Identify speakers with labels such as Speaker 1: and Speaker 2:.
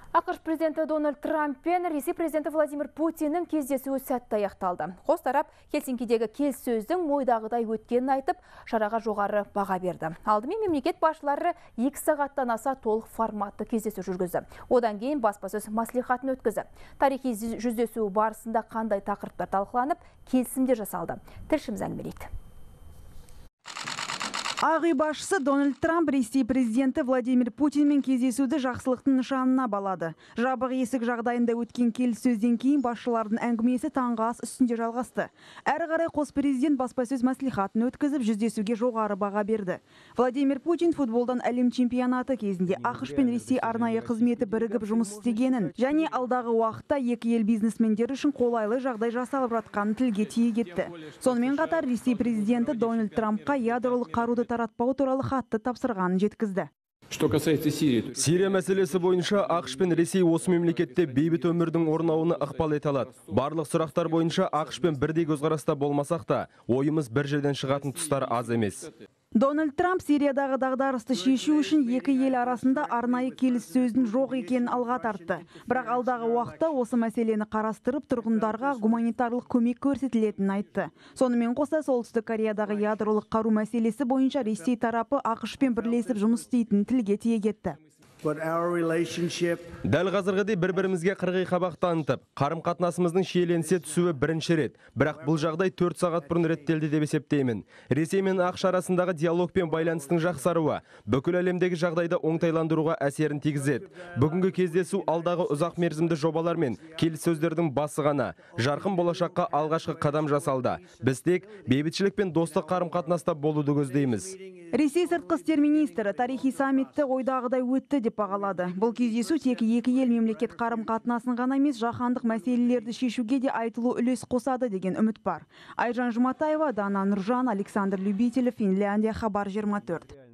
Speaker 1: ақш президенті Дональд Трамп пен Ресей президенті Владимир Путиннің кездесуі сәтті аяқталды. Қос тарап Хельсинкидегі келіссөздің ойдағыдай өткенін айтып, шараға жоғары баға берді. Алдымен мемлекет басшылары 2 сағаттан аса толық форматты кездесу жүргізді. Одан кейін баспасөз мәслихатын өткізді. Тарихи жүздесу барысында қандай тақырыптар талқыланып, келісімдер жасалды. Тілшіміз әңгімелейді.
Speaker 2: Ақ үй басшысы Дональд Трамп Ресей президенті Владимир Путинмен кездесуді жақсылықтың нышанына балады. Жабық есік жағдайында өткен келіссөзден кейін басшылардың әңгімесі таңғы ас үстінде жалғасты. Әрі қарай қос президент баспасөз мәслихатын өткізіп, жүздесуге жоғары баға берді. Владимир Путин футболдан әлем чемпионаты кезінде ақш пен Ресей арнайы қызметі бірігіп жұмыс істегенін және алдағы уақытта екі ел бизнесмендері үшін қолайлы жағдай жасалып жатқанын тілге тиек етті. Сонымен қатар Ресей президенті Дональд Трампқа ядролық қаруды таратпау туралы хатты тапсырғанын жеткізді.
Speaker 3: Сирия мәселесі бойынша ақш пен Ресей осы мемлекетте бейбіт өмірдің орнауына ықпал ете алады. Барлық сұрақтар бойынша ақш пен бірдей көзқараста болмасақ та, ойымыз бір жерден шығатын тұстар аз емес.
Speaker 2: Дональд Трамп Сириядағы дағдарысты шешу үшін екі ел арасында арнайы келіссөздің жоқ екенін алға тартты. Бірақ алдағы уақытта осы мәселені қарастырып, тұрғындарға гуманитарлық көмек көрсетілетінін айтты. Сонымен қоса Солтүстік Кореядағы ядролық қару мәселесі бойынша Ресей тарапы ақш-пен бірлесіп жұмыс істейтінін тілге тиек етті.
Speaker 3: Дәл қазіргідей бір-бірімізге қырғи қабақ танытып, қарым-қатынасымыздың шиеленісе түсуі бірінші рет. Бірақ бұл жағдай 4 сағат бұрын реттелді деп есептеймін. Ресей мен ақш арасындағы диалог пен байланыстың жақсаруы бүкіл әлемдегі жағдайды оңтайландыруға әсерін тигізеді. Бүгінгі кездесу алдағы ұзақ мерзімді жобалар мен келіссөздердің басы ғана. Жарқын болашаққа алғашқы қадам жасалды. Біз тек бейбітшілік пен достық қарым-қатынаста болуды көздейміз.
Speaker 2: Ресей сыртқы істер министрі тарихи саммитті ойдағыдай өтті деп бағалады. Бұл кездесу тек екі ел мемлекет қарым-қатынасын ғана емес, жаһандық мәселелерді шешуге де айтылу үлес қосады деген үміт бар. Айжан Жұматаева, Дана Нұржан, Александр Любителев, Финляндия, Хабар 24.